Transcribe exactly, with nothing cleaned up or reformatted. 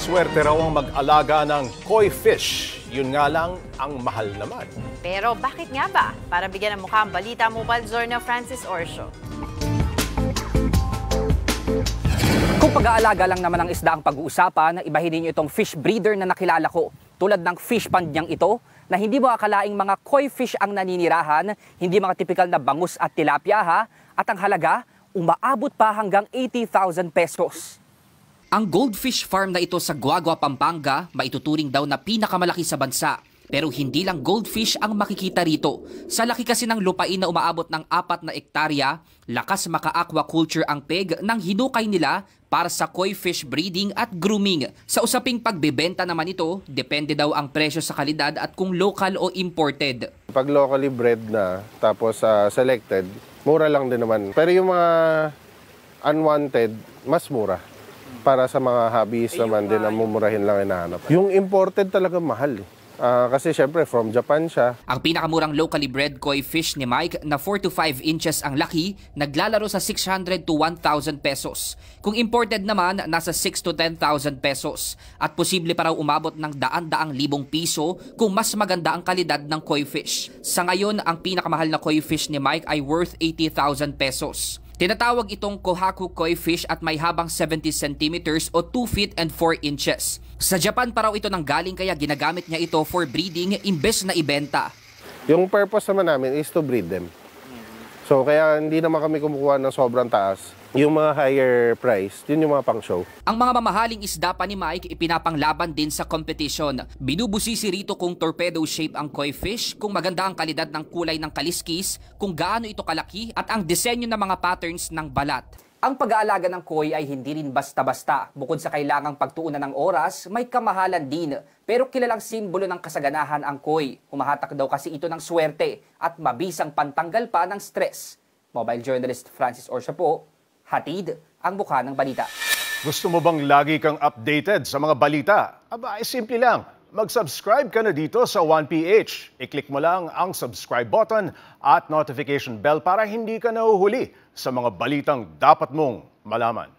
Maswerte raw ang mag-alaga ng koi fish. Yun nga lang ang mahal naman. Pero bakit nga ba? Para bigyan ng mukha ang balita, Mobile Zorna Francis Orsio. Kung pag-aalaga lang naman ng isda ang pag-uusapan, ibahin ninyo itong fish breeder na nakilala ko. Tulad ng fish pond niyang ito, na hindi mo akalaing mga koi fish ang naninirahan, hindi mga tipikal na bangus at tilapia ha, at ang halaga, umaabot pa hanggang eighty thousand pesos. Ang goldfish farm na ito sa Guagua, Pampanga, maituturing daw na pinakamalaki sa bansa. Pero hindi lang goldfish ang makikita rito. Sa laki kasi ng lupain na umaabot ng apat na ektarya, lakas maka-aquaculture ang peg nang hinukay nila para sa koi fish breeding at grooming. Sa usaping pagbebenta naman ito, depende daw ang presyo sa kalidad at kung local o imported. Pag locally bred na, tapos uh, selected, mura lang din naman. Pero yung mga unwanted, mas mura. Para sa mga hobbies eh, naman din, ang mumurahin lang hinahanap. Yung imported talaga mahal eh. Uh, kasi syempre from Japan siya. Ang pinakamurang locally bred koi fish ni Mike na four to five inches ang laki, naglalaro sa six hundred to one thousand pesos. Kung imported naman, nasa six to ten thousand pesos. At posible pa raw umabot ng daan-daang libong piso kung mas maganda ang kalidad ng koi fish. Sa ngayon, ang pinakamahal na koi fish ni Mike ay worth eighty thousand pesos. Tinatawag itong Kohaku koi fish at may habang seventy centimeters o two feet and four inches. Sa Japan pa raw ito nanggaling kaya ginagamit niya ito for breeding imbes na ibenta. Yung purpose naman namin is to breed them. So kaya hindi naman kami kumukuha ng sobrang taas. Yung mga higher price, yun yung mga pang-show. Ang mga mamahaling isda pa ni Mike ipinapanglaban din sa competition. Binubusisi rito kung torpedo shape ang koi fish, kung maganda ang kalidad ng kulay ng kaliskis, kung gaano ito kalaki at ang disenyo ng mga patterns ng balat. Ang pag-aalaga ng koi ay hindi rin basta-basta. Bukod sa kailangang pagtuunan ng oras, may kamahalan din. Pero kilalang simbolo ng kasaganahan ang koi. Humahatak daw kasi ito ng swerte at mabisang pantanggal pa ng stress. Mobile journalist Francis Orsio po, hatid ang mukha ng balita. Gusto mo bang lagi kang updated sa mga balita? Aba, ay simple lang. Mag-subscribe ka na dito sa one P H. I-click mo lang ang subscribe button at notification bell para hindi ka nahuhuli sa mga balitang dapat mong malaman.